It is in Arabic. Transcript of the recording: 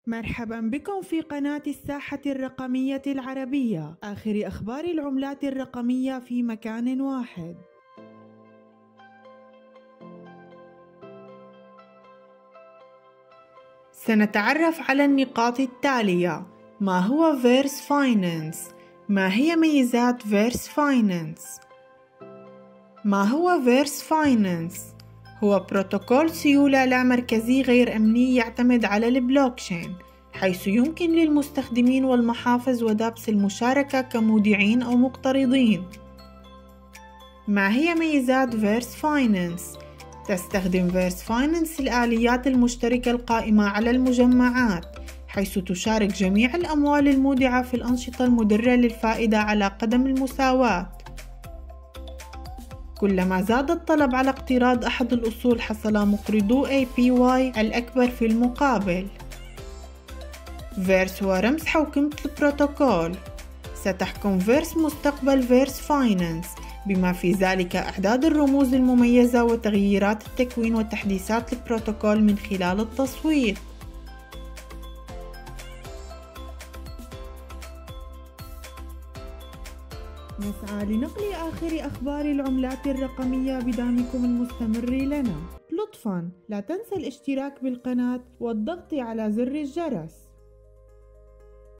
مرحبا بكم في قناة الساحة الرقمية العربية، آخر أخبار العملات الرقمية في مكان واحد. سنتعرف على النقاط التالية: ما هو فيرس فاينانس؟ ما هي ميزات فيرس فاينانس؟ ما هو فيرس فاينانس؟ هو بروتوكول سيولة لا مركزي غير أمني يعتمد على البلوكشين، حيث يمكن للمستخدمين والمحافظ ودبس المشاركة كمودعين أو مقترضين. ما هي ميزات فيرس فاينانس؟ تستخدم فيرس فاينانس الآليات المشتركة القائمة على المجمعات، حيث تشارك جميع الأموال المودعة في الأنشطة المدرة للفائدة على قدم المساواة. كلما زاد الطلب على اقتراض أحد الأصول حصل مقرضو APY الأكبر في المقابل. فيرس هو رمز حوكمة البروتوكول. ستحكم فيرس مستقبل فيرس فاينانس، بما في ذلك إعداد الرموز المميزة وتغييرات التكوين وتحديثات البروتوكول من خلال التصويت. نسعى لنقل آخر أخبار العملات الرقمية بدعمكم المستمر لنا. لطفاً لا تنسى الاشتراك بالقناة والضغط على زر الجرس.